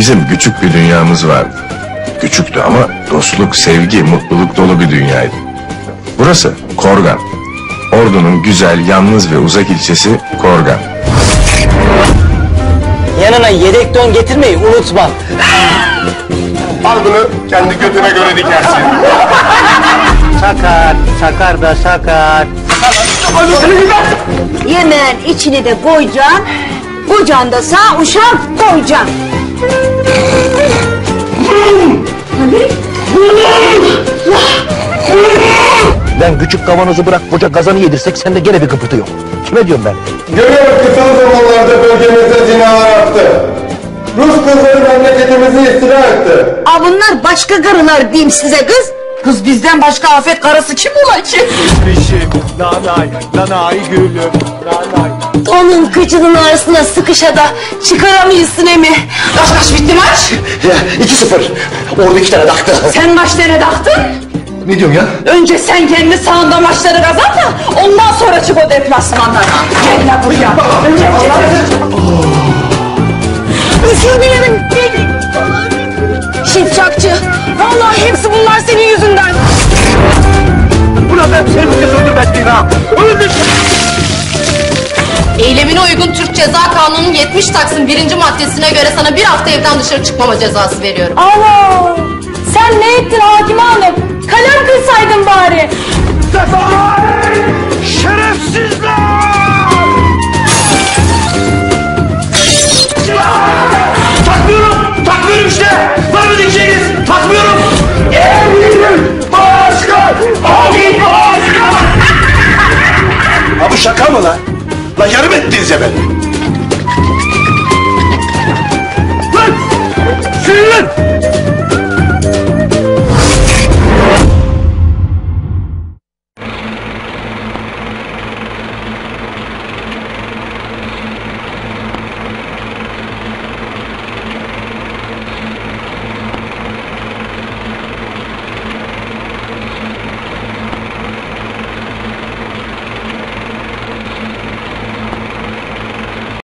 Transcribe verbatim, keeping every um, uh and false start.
Bizim küçük bir dünyamız vardı. Küçüktü ama dostluk, sevgi, mutluluk dolu bir dünyaydı. Burası Korgan. Ordu'nun güzel, yalnız ve uzak ilçesi Korgan. Yanına yedek don getirmeyi unutma. Al bunu kendi götüne göre dikersin. Sakar, sakar da sakar. Yemeğin içini de koyacaksın, kucağında da sağ uşak koyacaksın. Ben küçük kavanozu bırak koca kazanı yedirsek sende gene bir kıpırtı yok. Kime diyorum ben? Görüyoruz ki son zamanlarda bölgemizde zinalar arttı. Rus kızları memleketimizi istila etti. Aa, bunlar başka karılar diyeyim size kız. Kız bizden başka afet karısı kim ola ki? Bişim, nanay, nanay gülüm, nanay. Onun kıçının arasına sıkışa da çıkaramıyorsun emi. Kaç kaç bitti maç? iki sıfır. Orada iki tane taktı. Sen kaç tane taktın? Ne diyorsun ya? Önce sen kendi sahanda maçları kazan da ondan sonra çık o deplasmanlara. Gel la buraya. Önce özür dilerim. Şifçakçı. Vallahi hepsi bunlar senin yüzünden. Ulan ben seni bu kez öldürmezdim ha. Öldür. Eylemine uygun Türk Ceza Kanunu'nun yetmiş Taksim birinci maddesine göre sana bir hafta evden dışarı çıkmama cezası veriyorum. Allah! Sen ne ettin Hakime Hanım? Kalem kırsaydın bari. Şerefsizler! Takmıyorum! Takmıyorum işte! Var mı diyeceğiniz? Takmıyorum! Eminim başkan! Abi başkan! Ha bu şaka mı lan? Lan yarım ettiniz ya beni. Lan! Sürün!